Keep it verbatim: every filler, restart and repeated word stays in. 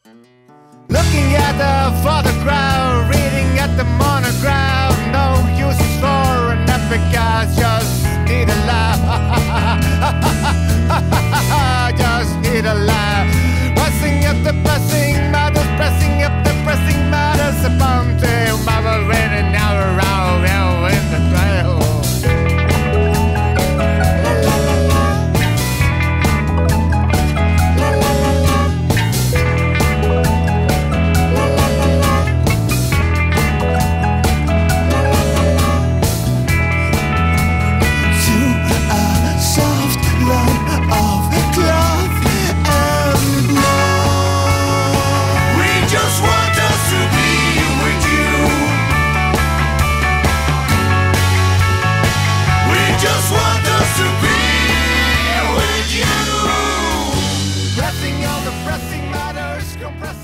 Looking at the photograph, reading at the monograph. No use for an epic, I just need a laugh. Just need a laugh. Pressing up the pressing matters, pressing up the pressing matters. A bounty, mother, running now around in the trail. Pressing all the pressing matters, compressing.